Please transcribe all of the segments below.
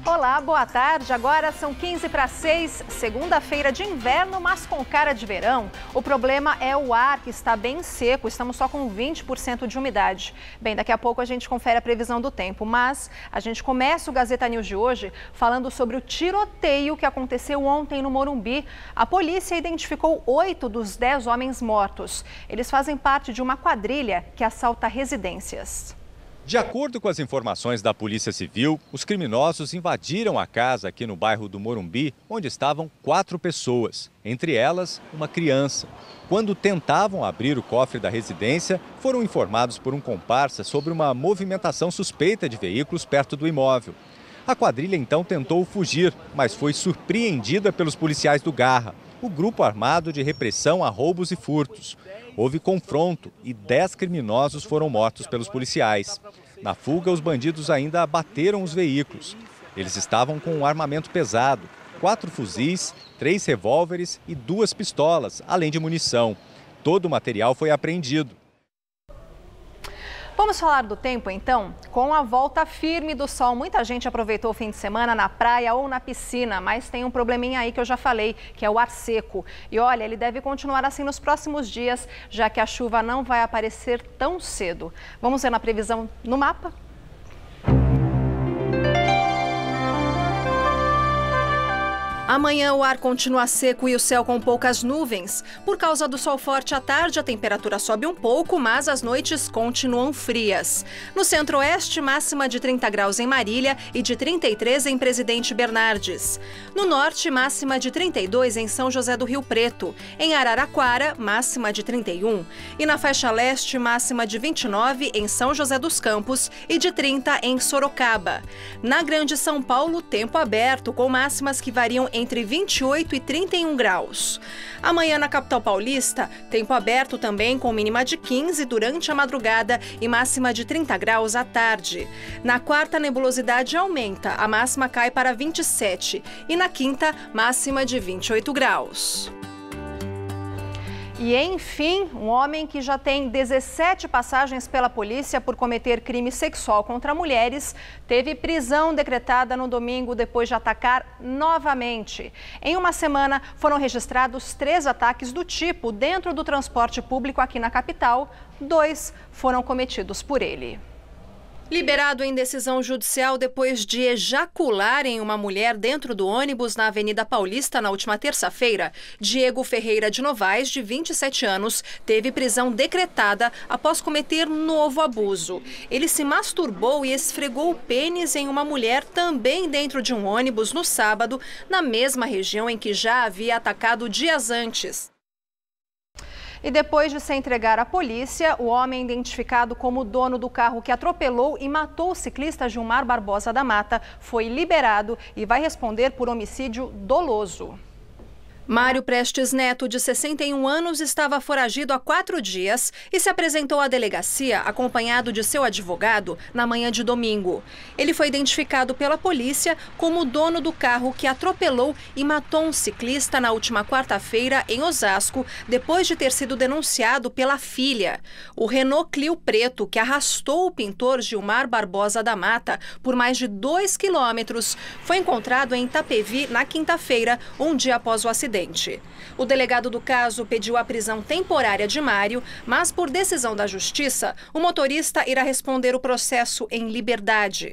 Olá, boa tarde. Agora são 15 para 6, segunda-feira de inverno, mas com cara de verão. O problema é o ar, que está bem seco, estamos só com 20% de umidade. Bem, daqui a pouco a gente confere a previsão do tempo, mas a gente começa o Gazeta News de hoje falando sobre o tiroteio que aconteceu ontem no Morumbi. A polícia identificou 8 dos 10 homens mortos. Eles fazem parte de uma quadrilha que assalta residências. De acordo com as informações da Polícia Civil, os criminosos invadiram a casa aqui no bairro do Morumbi, onde estavam 4 pessoas, entre elas uma criança. Quando tentavam abrir o cofre da residência, foram informados por um comparsa sobre uma movimentação suspeita de veículos perto do imóvel. A quadrilha então tentou fugir, mas foi surpreendida pelos policiais do Garra, o grupo armado de repressão a roubos e furtos. Houve confronto e 10 criminosos foram mortos pelos policiais. Na fuga, os bandidos ainda abateram os veículos. Eles estavam com um armamento pesado, 4 fuzis, 3 revólveres e 2 pistolas, além de munição. Todo o material foi apreendido. Vamos falar do tempo, então? Com a volta firme do sol, muita gente aproveitou o fim de semana na praia ou na piscina, mas tem um probleminha aí que eu já falei, que é o ar seco. E olha, ele deve continuar assim nos próximos dias, já que a chuva não vai aparecer tão cedo. Vamos ver na previsão no mapa? Amanhã o ar continua seco e o céu com poucas nuvens. Por causa do sol forte à tarde, a temperatura sobe um pouco, mas as noites continuam frias. No centro-oeste, máxima de 30 graus em Marília e de 33 em Presidente Bernardes. No norte, máxima de 32 em São José do Rio Preto. Em Araraquara, máxima de 31. E na faixa leste, máxima de 29 em São José dos Campos e de 30 em Sorocaba. Na Grande São Paulo, tempo aberto, com máximas que variam entre 28 e 31 graus. Amanhã na capital paulista, tempo aberto também com mínima de 15 durante a madrugada e máxima de 30 graus à tarde. Na quarta, a nebulosidade aumenta, a máxima cai para 27 e na quinta, máxima de 28 graus. E, enfim, um homem que já tem 17 passagens pela polícia por cometer crime sexual contra mulheres teve prisão decretada no domingo depois de atacar novamente. Em uma semana, foram registrados 3 ataques do tipo dentro do transporte público aqui na capital. 2 foram cometidos por ele. Liberado em decisão judicial depois de ejacular em uma mulher dentro do ônibus na Avenida Paulista na última terça-feira, Diego Ferreira de Novaes, de 27 anos, teve prisão decretada após cometer novo abuso. Ele se masturbou e esfregou o pênis em uma mulher também dentro de um ônibus no sábado, na mesma região em que já havia atacado dias antes. E depois de se entregar à polícia, o homem identificado como dono do carro que atropelou e matou o ciclista Gilmar Barbosa da Mata foi liberado e vai responder por homicídio doloso. Mário Prestes Neto, de 61 anos, estava foragido há 4 dias e se apresentou à delegacia acompanhado de seu advogado na manhã de domingo. Ele foi identificado pela polícia como o dono do carro que atropelou e matou um ciclista na última quarta-feira em Osasco, depois de ter sido denunciado pela filha. O Renault Clio preto, que arrastou o pintor Gilmar Barbosa da Mata por mais de 2 quilômetros, foi encontrado em Itapevi na quinta-feira, um dia após o acidente. O delegado do caso pediu a prisão temporária de Mário, mas por decisão da Justiça, o motorista irá responder o processo em liberdade.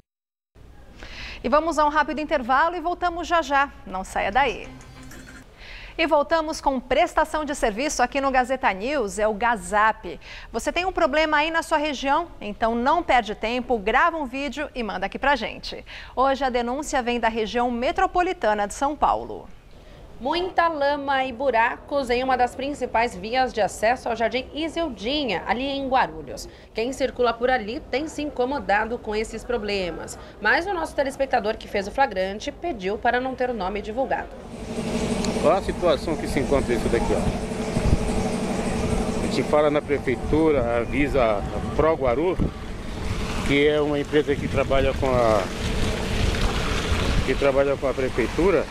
E vamos a um rápido intervalo e voltamos já já. Não saia daí. E voltamos com prestação de serviço aqui no Gazeta News, é o Gazap. Você tem um problema aí na sua região? Então não perde tempo, grava um vídeo e manda aqui pra gente. Hoje a denúncia vem da região metropolitana de São Paulo. Muita lama e buracos em uma das principais vias de acesso ao Jardim Isildinha, ali em Guarulhos. Quem circula por ali tem se incomodado com esses problemas. Mas o nosso telespectador que fez o flagrante pediu para não ter o nome divulgado. Olha a situação que se encontra isso daqui, ó. A gente fala na prefeitura, avisa a Pro Guaru, que é uma empresa que trabalha com a prefeitura.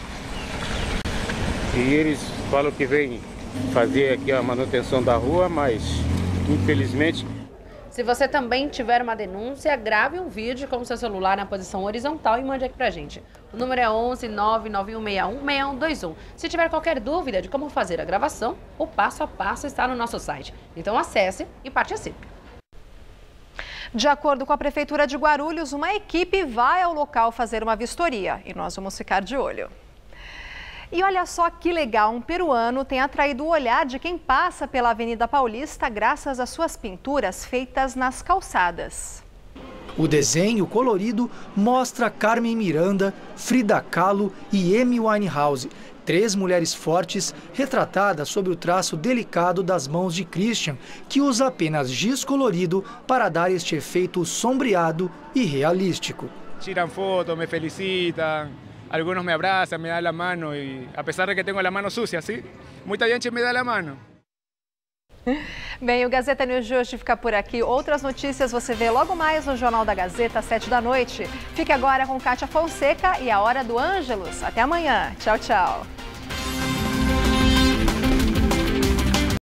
E eles falam que vem fazer aqui a manutenção da rua, mas infelizmente Se você também tiver uma denúncia, grave um vídeo com o seu celular na posição horizontal e mande aqui pra gente. O número é 11 99161 6121. Se tiver qualquer dúvida de como fazer a gravação, o passo a passo está no nosso site. Então acesse e participe. De acordo com a Prefeitura de Guarulhos, uma equipe vai ao local fazer uma vistoria e nós vamos ficar de olho. E olha só que legal, um peruano tem atraído o olhar de quem passa pela Avenida Paulista graças às suas pinturas feitas nas calçadas. O desenho colorido mostra Carmen Miranda, Frida Kahlo e Amy Winehouse, 3 mulheres fortes retratadas sob o traço delicado das mãos de Christian, que usa apenas giz colorido para dar este efeito sombreado e realístico. Tiran fotos, me felicitam. Algunos me abrazan, me dan la mano y a pesar de que tengo la mano sucia, ¿sí? Muita gente me dá la mano. Bem, o Gazeta News de hoje fica por aqui. Outras notícias você vê logo mais no Jornal da Gazeta, às 7 da noite. Fique agora com Kátia Fonseca e a Hora do Ângelus. Até amanhã. Tchau, tchau.